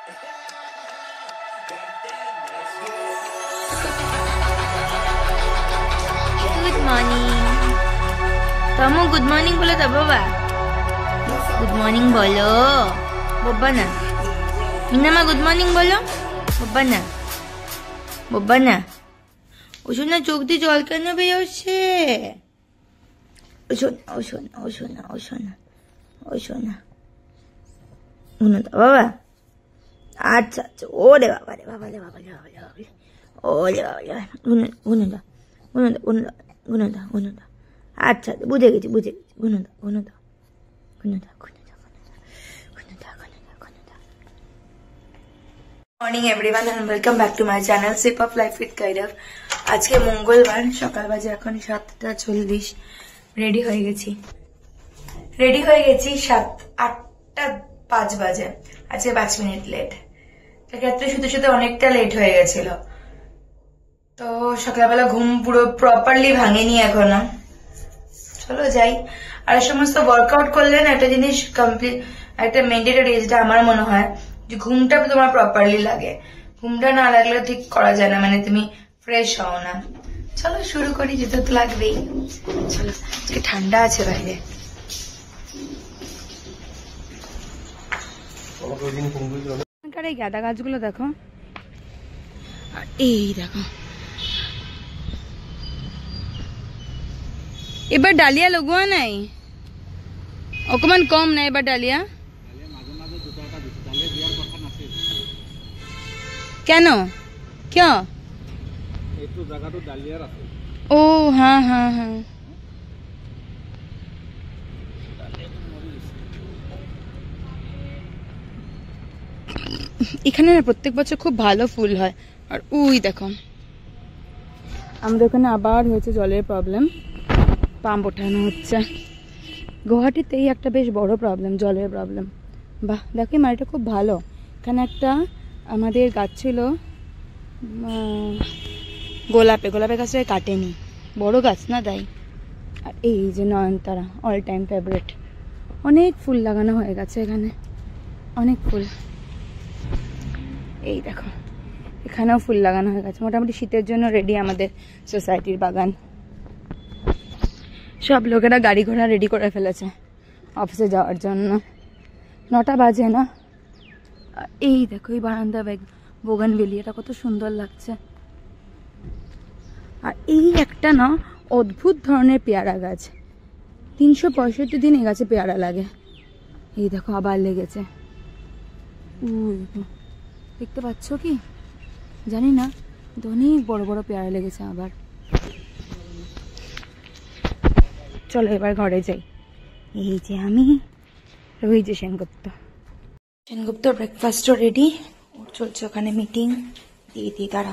Good morning. Kamu good morning bolo ta baba. Good morning bolo. Baba na. Minama good morning bolo. Baba na. Baba na. Osho না চোখ দিয়ে জল কেন বেরোচ্ছে? ওশো না ওশো না ওশো না ওশো না ওশো না গুণদা বাবা। আচ্ছা আচ্ছা ওরে বাবা রে বাবা রে বাবা রে বাবা রে বাবা রে ওরে বাবা রে গুণদা গুণদা গুণদা গুণদা গুণদা। আচ্ছা বুঝে গেছি গুণদা গুণদা গুণদা গুণদা গুণদা গুণদা গুণদা। Morning everyone and welcome back to my channel sip of life with কাইরাফ। আজকে মঙ্গলবার, সকাল বাজে এখন 7:40। রেডি হয়ে গেছি 8:05 বাজে। আজকে 5 মিনিট লেট। রাত্রে শুতে শুতে অনেকটা লেট হয়ে গেছিল, তো সকালবেলা ঘুম পুরো প্রপারলি ভাঙেনি এখনো। চলো যাই। আর সমস্ত ওয়ার্কআউট করলে না একটা জিনিস কমপ্লিট, একটা মেন্টেটরি, যেটা আমার মনে হয় যে ঘুমটা তোমার প্রপারলি লাগে। ঘুমটা না লাগলে ঠিক করা যায় না, মানে তুমি ফ্রেশ হও না। চলো শুরু করি, যেতে তো লাগবেই। চলো, আজকে ঠান্ডা আছে বাইরে। এই গাঁদা গাছগুলো দেখো, আর এই দেখো এবার ডালিয়া লগোয়া নাই, অকমান কম নাই এবার ডালিয়া। কেন কিয়? ও হ্যাঁ হ্যাঁ হ্যাঁ, এখানে না প্রত্যেক বছর খুব ভালো ফুল হয়। আর উই দেখো, আমাদের ওখানে আবার হয়েছে জলের প্রবলেম, পাম্প ওঠানো হচ্ছে। গুয়াহাটিতেই একটা বেশ বড় প্রবলেম, জলের প্রবলেম। বাহ দেখো মাটিটা খুব ভালো। এখানে একটা আমাদের গাছ ছিল গোলাপের গাছটা কাটেনি, বড় গাছ না তাই। আর এই যে নয়নতারা, অল টাইম ফেভারিট। অনেক ফুল লাগানো হয়ে গেছে এখানে, অনেক ফুল। এই দেখো এখানেও ফুল লাগানো হয়ে গেছে। মোটামুটি শীতের জন্য রেডি আমাদের সোসাইটির বাগান। সব লোকেরা গাড়ি ঘোড়া রেডি করে ফেলেছে অফিসে যাওয়ার জন্য। 9টা বাজে না। এই দেখো এই বারান্দা বোগানভেলিয়াটা কত সুন্দর লাগছে। আর এই একটা না অদ্ভুত ধরনের পেয়ারা গাছ, 365 দিন এই গাছে পেয়ারা লাগে। এই দেখো আবার লেগেছে, দেখতে পাচ্ছ কি জানি না, অনেক বড় বড় পেয়ারা লেগেছে আবার। চলো এবার ঘরে যাই। এই যে আমি, ওই যে সেনগুপ্ত ব্রেকফাস্টও রেডি। ওর চলছে ওখানে মিটিং। দিদি দাঁড়া,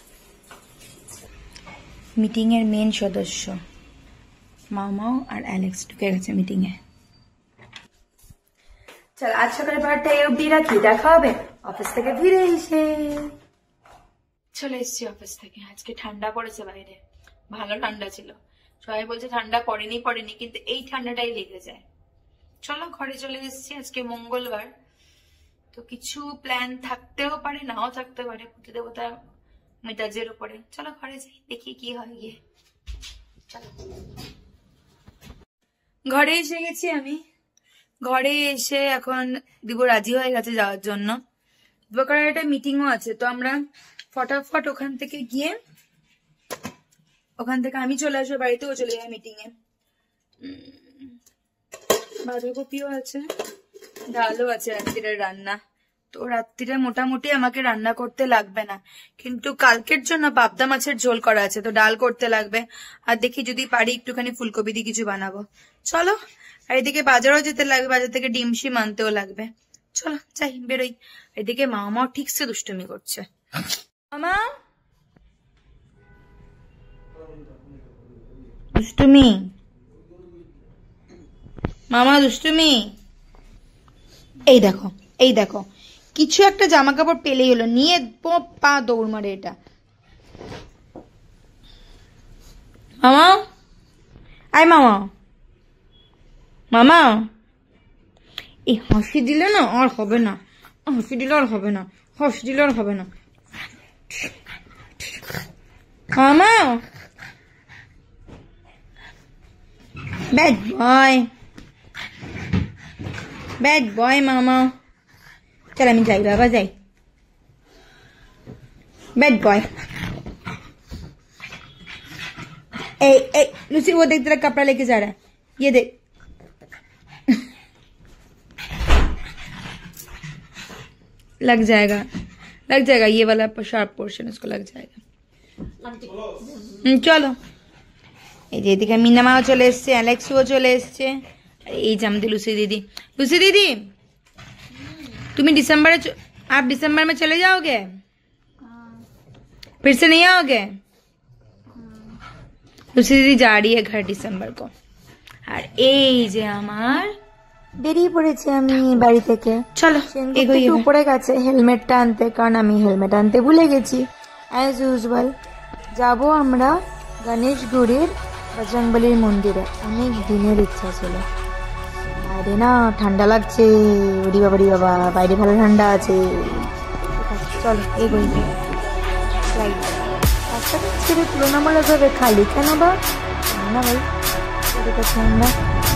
মিটিং এর মেন সদস্য মামাও আর অ্যালেক্স ঢুকে গেছে মিটিং এ। চল আজ সকালে পাহাড়টা এই অব্দি রাখি, দেখা হবে অফিস থেকে ফিরে এসে। চলে এসছি অফিস থেকে। আজকে ঠান্ডা পড়েছে বাইরে, ভালো ঠান্ডা ছিল। সবাই বলছে ঠান্ডা পড়েনি, কিন্তু এই ঠান্ডাটাই লেগে যায়। চলো ঘরে চলে এসেছি। আজকে মঙ্গলবার, তো কিছু প্ল্যান থাকতেও পারে নাও থাকতে পারে প্রতিদেবতা মেজাজের উপরে। চলো ঘরে যাই, দেখি কি হয় গিয়ে। চলো ঘরে এসে গেছি আমি। ঘরে এসে এখন দিব রাজি হয়ে গেছে যাওয়ার জন্য। দিবকারের একটা মিটিংও আছে, তো আমরা ফটাফট ওখান থেকে গিয়ে, ওখান থেকে আমি চলে আসবো বাড়িতেও চলে যাই মিটিং এ। বাঁধাকপিও আছে, ডালও আছে রাত্রিরের রান্না। তো রাত্রিরে মোটামুটি আমাকে রান্না করতে লাগবে না, কিন্তু কালকের জন্য পাবদা মাছের ঝোল করা আছে, তো ডাল করতে লাগবে। আর দেখি যদি পারি একটুখানি ফুলকপি দিয়ে কিছু বানাবো। চলো, আর এদিকে বাজারও যেতে লাগবে, বাজার থেকে ডিম শিম আনতেও লাগবে। চলো যাই, বেরোই। এদিকে মামাও ঠিকছে দুষ্টুমি করছে। মামা দুষ্টুমি, মামা দুষ্টুমি। এই দেখো এই দেখো, কিছু একটা জামা কাপড় পেলেই হলো, নিয়ে পা দৌড় মারে এটা। মামা আয়, মামা মামা, এই হাসি দিলে না আর হবে না, হাসি দিলে আর হবে না, হাসি দিলে আর হবে না। মামা ব্যাড বয়, ব্যাড বয় মামা। চল আমি যাই বাবা, যাই। Bad boy. ए ए लूसी वो देख तेरा कपड़ा लेके जा रहा है, ये देख। लग जाएगा, लग जाएगा, ये वाला शार्प पोर्शन उसको लग जाएगा। চলো এই যে এদিকে মিনা মাও চলে এসছে, অ্যালেক্সও চলে এসছে। এই যে আমাদের लूसी दीदी। लूसी दीदी तुम्हें आप दिसंबर में चले जाओगे? फिर से नहीं आओगे? लूसी दीदी जा रही है घर दिसंबर को। আর এই যে আমার বেরিয়ে পড়েছি আমি বাড়ি থেকে। চলো এগোই, উপরে গেছে হেলমেটটা আনতে, কারণ আমি হেলমেট আনতে ভুলে গেছি। অ্যাজ ইউজুয়াল যাবো আমরা গণেশগুড়ির বজরংবলীর মন্দিরে। অনেক দিনের ইচ্ছা ছিল। বাইরে না ঠান্ডা লাগছে, ওরি বাবা রি বাবা, বাইরে ভালো ঠান্ডা আছে। চলো এগোই। রাস্তাটা ছেড়ে তুলনামূলকভাবে খালি কেন বা না ভাই, এটা ঠান্ডা।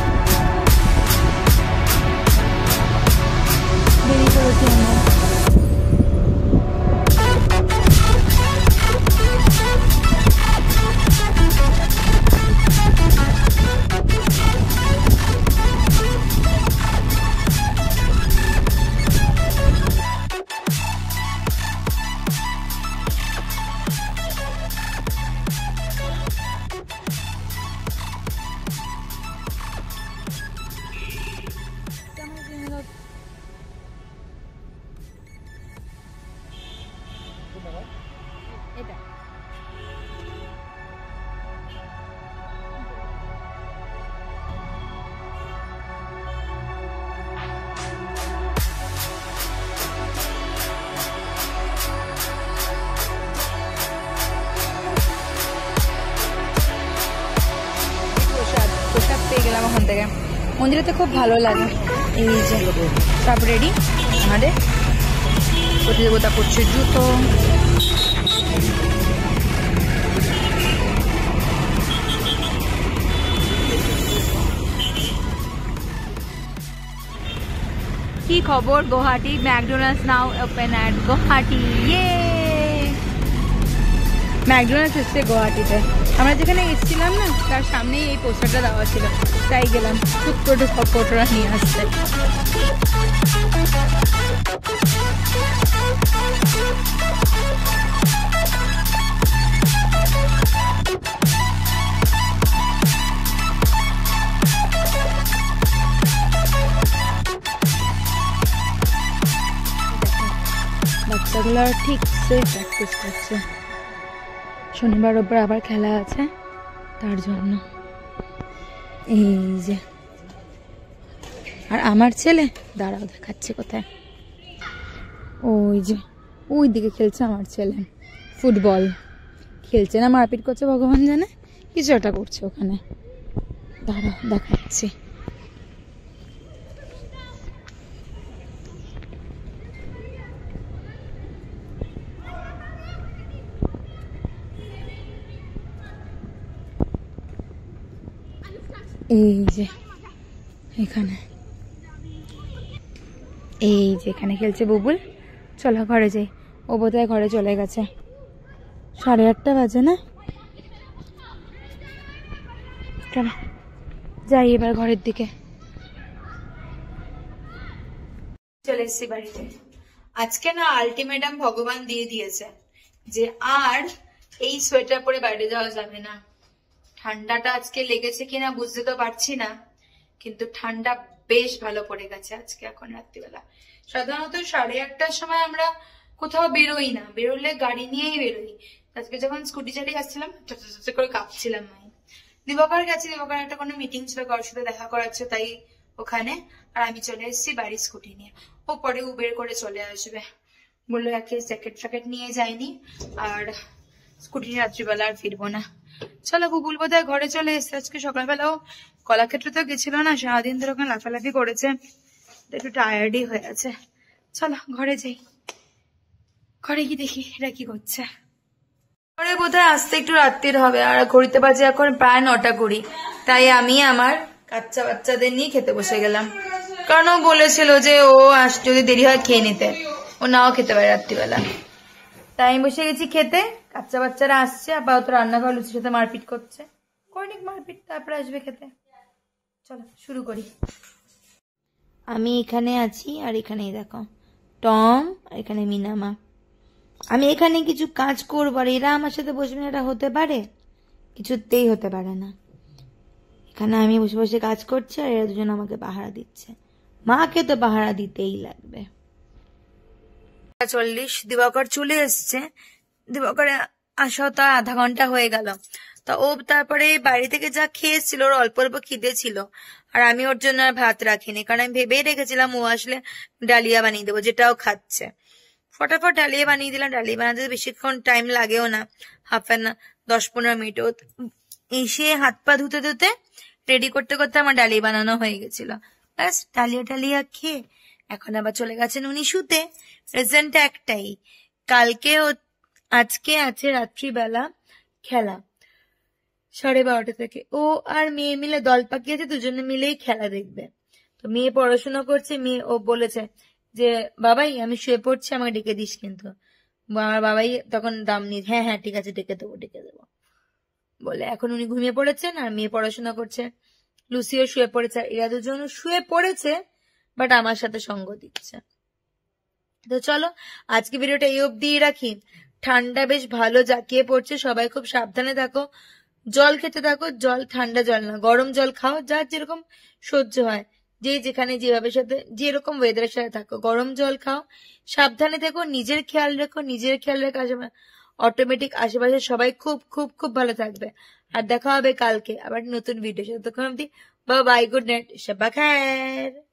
বেরিয়ে পড়েছি আমরা। গেলাম ওখান থেকে মন্দিরেতে, খুব ভালো লাগে। এই যে সব রেডি আমাদের, প্রতিযোগিতা করছে জুতো। কি খবর Guwahati? McDonald's now open at Guwahati. ইয়ে ম্যাকডোনাল্ডস এসছে গুয়াহাটিতে। আমরা যেখানে এসেছিলাম না তার সামনেই এই পোস্টারটা দেওয়া ছিল, তাই গেলাম ফুটকোটে সব ফটোরা নিয়ে আসতে। বাচ্চাগুলো ঠিকসে প্র্যাকটিস করছে, শনিবার রোববার আবার খেলা আছে তার জন্য। এই যে আর আমার ছেলে দাঁড়াও দেখাচ্ছে কোথায়, ওই যে ওই দিকে খেলছে আমার ছেলে, ফুটবল খেলছে না মারপিট করছে ভগবান জানে, কিছু একটা করছে ওখানে, দাঁড়াও দেখাচ্ছি। এই যে এখানে, এই যে এখানে খেলছে বুবুল। চলো ঘরে যাই, ও বোধহয় ঘরে চলে গেছে, 8:30 বাজে না। চলো যাই এবার ঘরের দিকে। চলে এসছি বাড়িতে। আজকে না আলটিমেটাম ভগবান দিয়ে দিয়েছে যে আর এই সোয়েটার পরে বাইরে যাওয়া যাবে না। ঠান্ডাটা আজকে লেগেছে কিনা বুঝতে তো পারছি না, কিন্তু ঠান্ডা বেশ ভালো পড়ে গেছে আজকে। এখন রাত্রিবেলা সাধারণত 8:30টার সময় আমরা কোথাও বেরোই না, বেরোলে গাড়ি নিয়েই বেরোই। আজকে যখন স্কুটি চালিয়ে আসছিলাম করে কাঁপছিলাম। আমি দিবাকর গেছি, দিবাকর একটা কোনো মিটিং ছিল, কারোর সাথে দেখা করাচ্ছে তাই ওখানে। আর আমি চলে এসেছি বাড়ি স্কুটি নিয়ে। ও পরে উবের করে চলে আসবে বললো, একে জ্যাকেট ফ্যাকেট নিয়ে যায়নি, আর স্কুটি রাত্রিবেলা আর ফিরবো না। চলো বুবুল বোধহয় ঘরে চলে এসছে। আজকে সকালবেলাও কলাক্ষেত্রে তো গেছিল না, সারাদিন ধরে ওখানে লাফালাফি করেছে, একটু টায়ার্ডই হয়ে আছে। চলো ঘরে যাই, ঘরে গিয়ে দেখি এরা কি করছে। ঘরে বোধহয় আসতে একটু রাত্রির হবে, আর ঘড়িতে বাজে এখন প্রায় 9:20। তাই আমি আমার বাচ্চা বাচ্চাদের নিয়ে খেতে বসে গেলাম, কারণ ও বলেছিল যে ও যদি দেরি হয় খেয়ে নিতে, ও নাও খেতে পারে রাত্রিবেলা। তাই আমি বসে গেছি খেতে। বাচ্চা বাচ্চারা আসছে, আপাতত রান্নাঘর লুচির সাথে মারপিট করছে, করিনিক মারপিট, তারপরে আসবে খেতে। চলো শুরু করি। আমি এখানে আছি, আর এখানেই দেখো টম, আর এখানে মিনামা। আমি এখানে কিছু কাজ করবো, আর এরা আমার সাথে বসবে, এটা হতে পারে? কিছুতেই হতে পারে না। এখানে আমি বসে বসে কাজ করছি, আর এরা দুজন আমাকে পাহারা দিচ্ছে। মাকে তো পাহারা দিতেই লাগবে। 40 দিবাকর চলে এসছে। দিবাকরে আসাও তা আধা ঘন্টা হয়ে গেল। তা ও তারপরে বাড়ি থেকে যা খেয়েছিল, ওর অল্প অল্প খিদে ছিল, আর আমি ওর জন্য আর ভাত রাখিনি, কারণ আমি ভেবেই রেখেছিলাম ও আসলে ডালিয়া বানিয়ে দেবো, যেটাও খাচ্ছে। ফটাফট ডালিয়া বানিয়ে দিলাম। ডালিয়া বানাতে বেশিক্ষণ টাইম লাগেও না, 10-15 মিনিট। ও এসে হাত পা ধুতে ধুতে রেডি করতে করতে আমার ডালিয়া বানানো হয়ে গেছিল। ব্যাস ডালিয়া খেয়ে এখন আবার চলে গেছেন উনি শুতে। রেজাল্ট একটাই, আজকে আছে রাত্রিবেলা খেলা 12:30 থেকে। ও আর মেয়ে মিলে দল পাকিয়েছে, দুজনে মিলেই খেলা দেখবে। তো মেয়ে পড়াশোনা করছে, ও বলেছে যে বাবাই আমি শুয়ে পড়ছি, আমাকে ডেকে দিস কিন্তু। আমার বাবাই তখন দাম নিয়ে, হ্যাঁ হ্যাঁ ঠিক আছে ডেকে দেবো বলে। এখন উনি ঘুমিয়ে পড়েছেন, আর মেয়ে পড়াশোনা করছে। লুসিও শুয়ে পড়েছে, এরা দুজন শুয়ে পড়েছে, বাট আমার সাথে সঙ্গ দিচ্ছে। তো চলো আজকে ভিডিওটা এই অব্দি রাখি। ঠান্ডা বেশ ভালো জাঁকিয়ে পড়ছে, সবাই খুব সাবধানে থাকো, জল খেতে থাকো। জল ঠান্ডা জল না, গরম জল খাও, যার যেরকম সহ্য হয়, যে যেখানে যেভাবে সাথে যেরকম ওয়েদারের সাথে থাকো, গরম জল খাও, সাবধানে থেকো, নিজের খেয়াল রেখো। অটোমেটিক আশেপাশে সবাই খুব খুব খুব ভালো থাকবে। আর দেখা হবে কালকে আবার নতুন ভিডিও। ততক্ষণ অব্দি বাই, গুড নাইট, শাবা খায়ের।